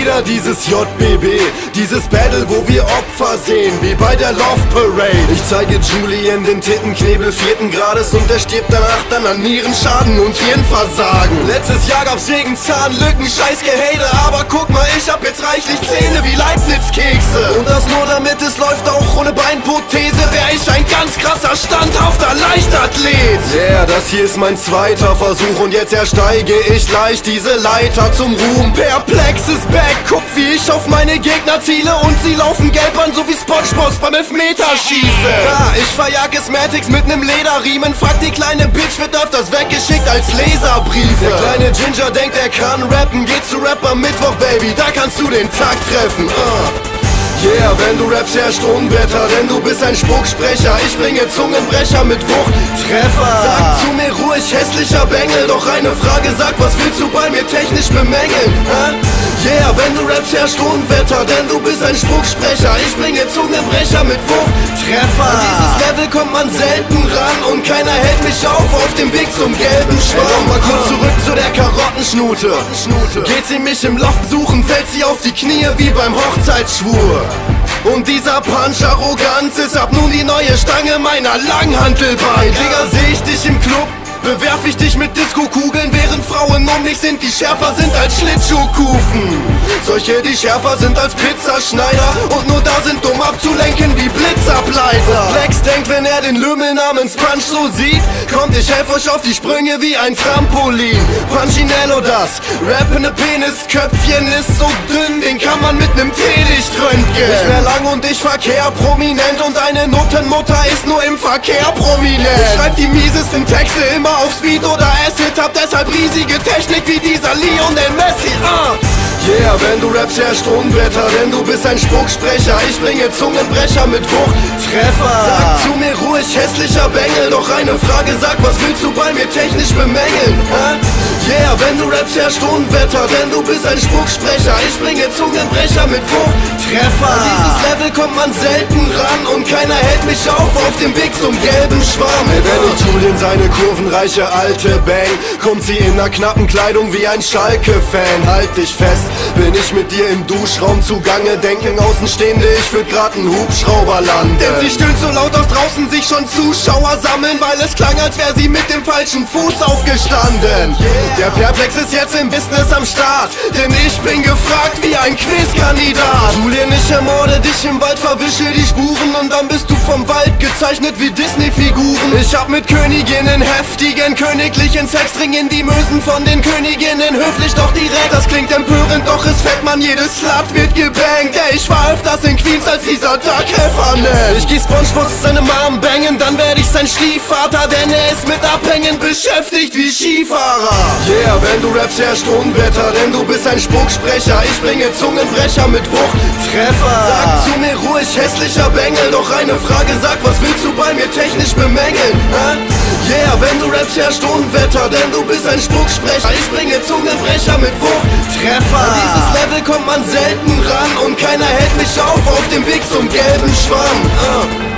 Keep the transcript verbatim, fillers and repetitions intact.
wieder dieses J B B, dieses Battle, wo wir Opfer sehen, wie bei der Love Parade. Ich zeige Julian den Tittenknebel vierten Grades und er stirbt danach dann an Nierenschaden und Hirnversagen. Letztes Jahr gab's wegen Zahnlücken scheiß Gehate, aber guck mal, ich hab jetzt reichlich Zähne wie Leibniz-Kekse. Und das nur damit es läuft, auch ohne Beinprothese wär ich ein ganz krasser, standhafter Leichtathlet. Yeah, das hier ist mein zweiter Versuch und jetzt ersteige ich leicht diese Leiter zum Ruhm. Perplex ist back, guck wie ich auf meine Gegner ziele und sie laufen gelb an, so wie SpongeBob beim Elfmeterschießen. Ja, ich verjag Asmatics mit nem Lederriemen, frag die kleine Bitch, wird öfters weggeschickt als Leserbriefe. Der kleine Ginger denkt, er kann rappen, geht zu Rap am Mittwoch, Baby, da kannst du den Tag treffen. uh. Yeah, wenn du rappst, herrscht Unwetter, denn du bist ein Spucksprecher. Ich bringe Zungenbrecher mit Wucht, Treffer. Sag zu mir ruhig, hässlicher Bengel, doch eine Frage, sag, was willst du bei mir technisch bemängeln? Hä? Yeah, wenn du rappst, herrscht Unwetter, denn du bist ein Spucksprecher. Ich bringe Zungenbrecher mit Wucht, Treffer. An dieses Level kommt man selten ran und keiner hält mich auf auf dem Weg zum gelben Schwarm. Hey, mal kurz zurück zu der Karottenschnute. Geht sie mich im Loft suchen, fällt sie auf die Knie wie beim Hochzeitsschwur. Und dieser Punch Arroganz ist ab nun die neue Stange meiner Langhantelbank. Digga, seh ich dich im Club, bewerf ich dich mit Disco-Kugeln, während Frauen um mich sind, die schärfer sind als Schlittschuhkufen. Solche, die schärfer sind als Pizzaschneider und nur da sind, um abzulenken wie Blitzableiter. Flex denkt, wenn er den Lümmel namens Punch so sieht, kommt, ich helf euch auf die Sprünge wie ein Trampolin. Punchinello das, rappende Penisköpfchen ist so dünn, den kann man mit nem Teelicht röntgen. Nicht mehr lang und ich verkehr prominent und eine Nuttenmutter ist nur im Verkehr prominent. Ich schreib die miesesten Texte immer auf Speed oder Acid, hab deshalb riesige Technik wie dieser Lionel Messi. uh. Yeah, wenn du rappst, herrscht Unwetter, denn du bist ein Spucksprecher. Ich bringe Zungenbrecher mit Wucht, Treffer. Sag zu mir ruhig, hässlicher Bengel, doch eine Frage, sag, was willst du bei mir technisch bemängeln? Hä? Yeah, wenn du rappst, herrscht Unwetter, denn du bist ein Spucksprecher. Ich bringe Zungenbrecher mit Wucht, Treffer. An dieses Level kommt man selten ran und keiner hält mich auf auf dem Weg zum gelben Schwarm. Hey, wenn ich Julian seine kurvenreiche alte Bang, kommt sie in ner knappen Kleidung wie ein Schalke-Fan. Halt dich fest, bin ich mit dir im Duschraum zugange, denken Außenstehende, ich würd grad einen Hubschrauber landen. Denn sie stöhnt so laut, dass draußen sich schon Zuschauer sammeln, weil es klang, als wär sie mit dem falschen Fuß aufgestanden. Der Perplex ist jetzt im Business am Start, denn ich bin gefragt wie ein Quizkandidat. Julian, ich ermorde dich im Wald, verwische die Spuren und dann bist du vom Wald gezeichnet wie Disney-Figuren. Ich hab mit Königinnen heftigen königlichen Sex, dringen die Mösen von den Königinnen höflich doch direkt. Das klingt empörend, doch es fällt man, jedes Slut wird gebankt. Ey, ich war öfters in Queens, als dieser Tag Heffer nennt. Ich geh SpongeBob seine Mom bangen, dann werd ich sein Stiefvater, denn er ist mit Abhängen beschäftigt wie Skifahrer. Yeah, wenn du rappst, herrscht Unwetter, denn du bist ein Spucksprecher. Ich bringe Zungenbrecher mit Wucht, Treffer. Sag zu mir ruhig, hässlicher Bengel, doch eine Frage, sag, was willst du bei mir technisch bemängeln? Hä? Yeah, wenn du rappst, herrscht Unwetter, denn du bist ein Spucksprecher. Ich bringe Zungenbrecher mit Wucht, Treffer. An dieses Level kommt man selten ran und keiner hält mich auf auf dem Weg zum gelben Schwamm. uh.